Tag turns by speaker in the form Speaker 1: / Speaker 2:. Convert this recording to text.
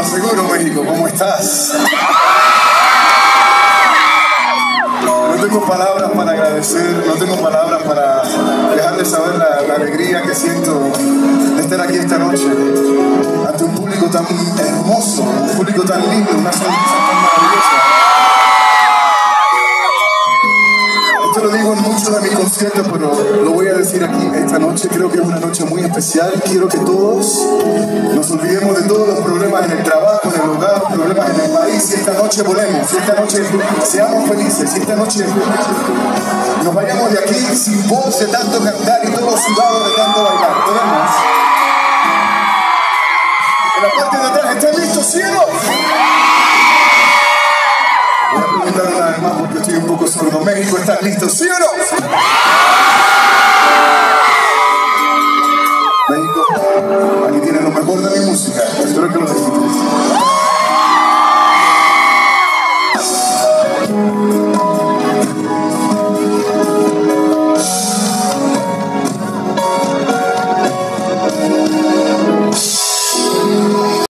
Speaker 1: seguro, México, ¿cómo estás? No tengo palabras para agradecer, no tengo palabras para dejarles saber la alegría que siento de estar aquí esta noche ante un público tan hermoso, un público tan lindo, una sonrisa tan maravillosa. Esto lo digo en muchos de mis conciertos, pero lo voy a decir aquí esta noche. Creo que es una noche muy especial. Quiero que todos nos olvidemos de todos los problemas en el trabajo, en el hogar, problemas en el país. Y esta noche volemos, y esta noche seamos felices, y esta noche nos vayamos de aquí sin voz de tanto cantar y todos sudados de tanto bailar. ¿Podemos? En la parte de atrás, ¿están listos, cielos? Voy a preguntar una vez más porque estoy un poco sordo. México, ¿están listos, sí o no?